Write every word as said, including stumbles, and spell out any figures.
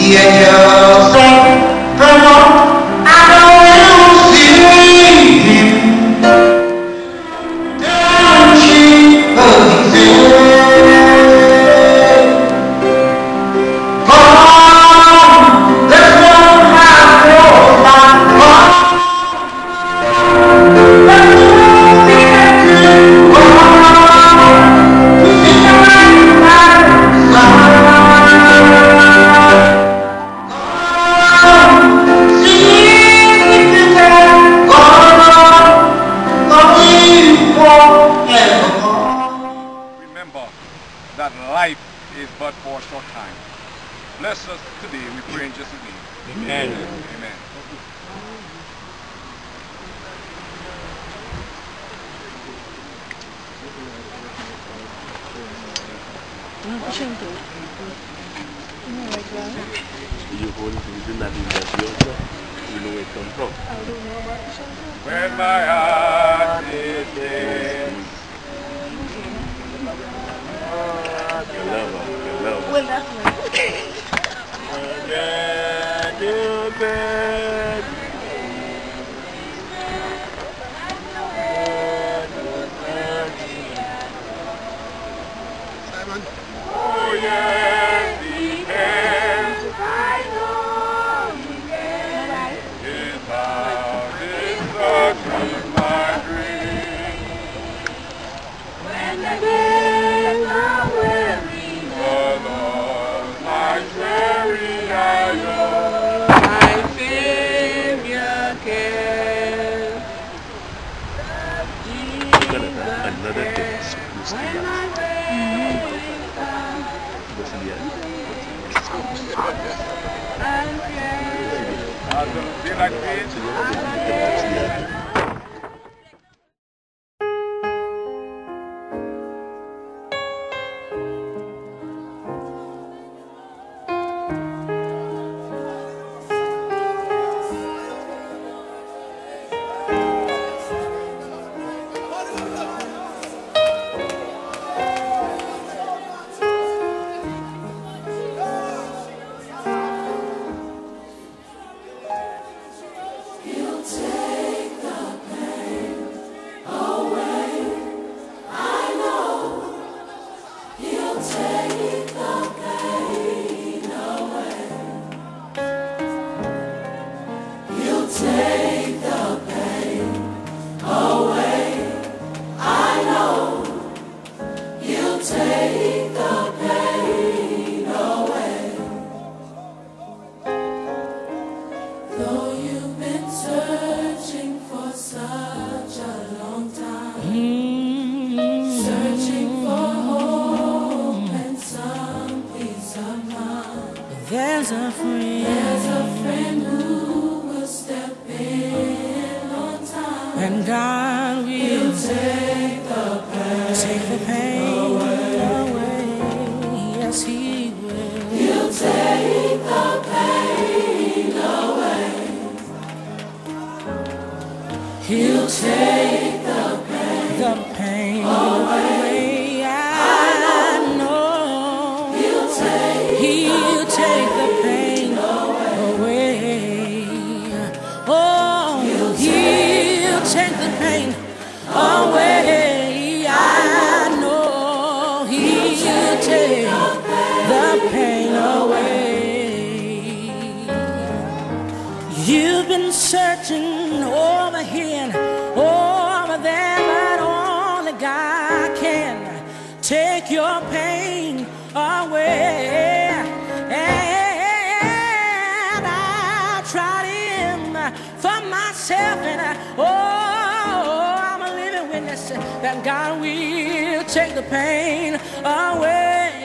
That life is but for a short time. Bless us today, we pray in Jesus' name. Amen. Amen. You hold it within that invitation, you know where it comes from. I don't know about the shelter. When my heart is dead. Your lover, your lover. Well, that's right. Bed, your bed. Simon. Oh yes, he can. I know he can. His heart is touching my dream. When the days are weary, the Lord my chariot, my Savior cares. Another day, supposed to be I don't feel like this. There's a friend, there's a friend who will step in on time, and God will He'll take the pain, take the pain away. away. Yes, He will. He'll take the pain away. He'll take the pain, the pain away. I know He'll take. He'll take the pain away. Oh, He'll take the pain away. I know He'll take the pain away. You've been searching over here and over there, but only God can take your pain away. For myself, and I, oh, I'm a living witness that God will take the pain away.